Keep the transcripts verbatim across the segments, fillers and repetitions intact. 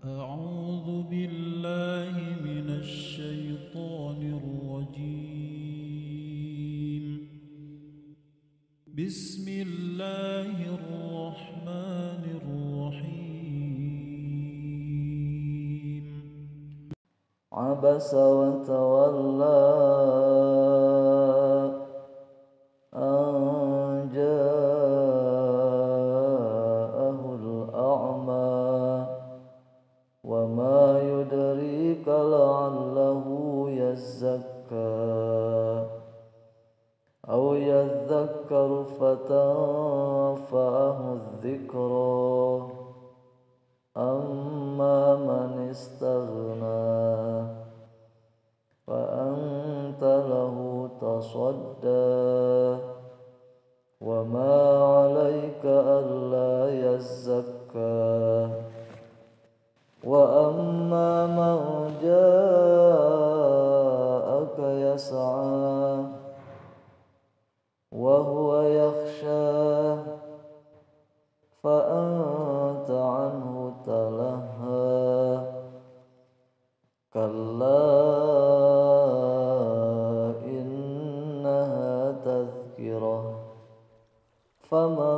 أعوذ بالله من الشيطان الرجيم. بسم الله الرحمن الرحيم. عبس وتولى أن جاءه الأعمى وما يدريك لعله يزكى أو يذكر فتنفعه الذكرى أما من استغنى فأنت له تصدى وما عليك ألا يزكى وأما من جاءك يسعى وهو يخشى فأنت عنه تلهى كلا إنها تذكرة فمن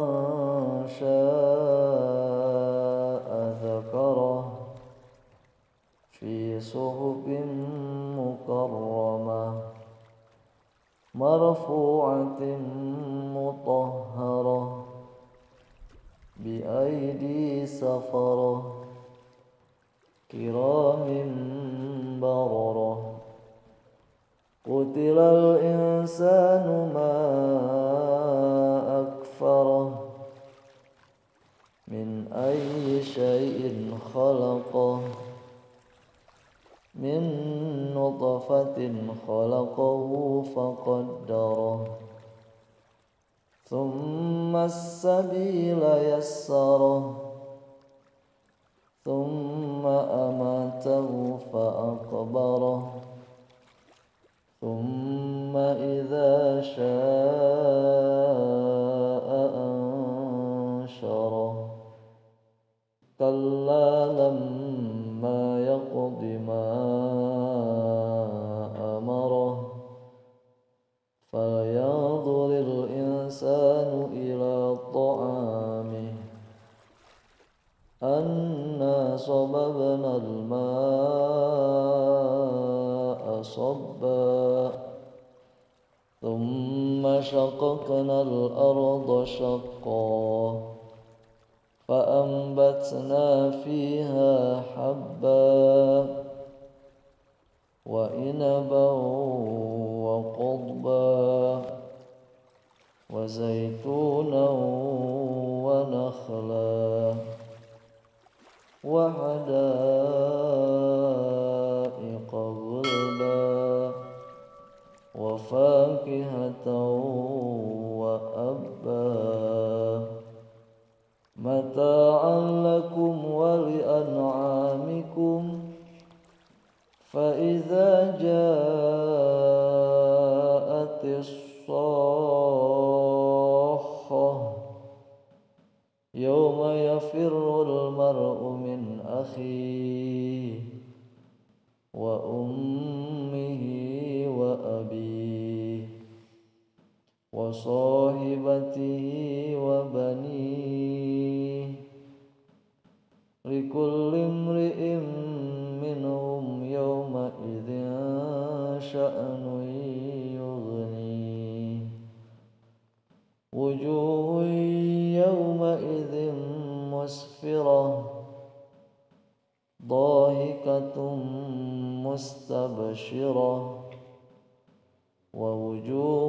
شاء ذكره في صحف مكرمة مرفوعة مطهرة بأيدي سفرة كرام بررة قتل الإنسان ما أكفره من أي شيء خلقه من نطفة خلقه فقدره ثم السبيل يسره ثم أماته فأقبره ثم إذا شاء أنشره كلا لما يقض ما أمره فلينظر الإنسان إلى طعامه أنا صببنا الماء صبا ثم شققنا الأرض شقا فأنبتنا فيها حبا وعنبا وقضبا وزيتونا ونخلا وحدائق غلبا وفاكهة وأبا متاعا لكم ولأنعامكم فإذا جاءت الصاخة يوم يفر المرء من أخيه وأمه وأبيه وصاحبته وبنيه لكل امرئ منهم يومئذ شأن يغنيه وجوه يومئذ مسفرة ضاحكة مستبشرة ووجوه